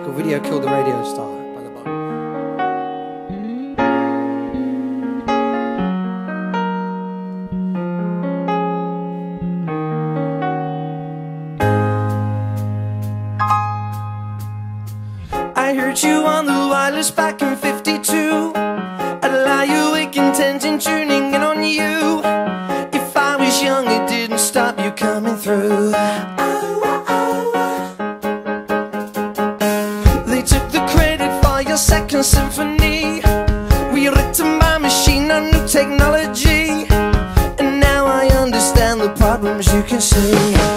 called Video Killed the Radio Star by the Bug. I heard you on the wireless back in '52. I'd lie awake intent in tuning in on you. If I was young, it didn't stop you coming through. They took the credit for your second symphony, rewritten by machine on new technology. And now I understand the problems you can see.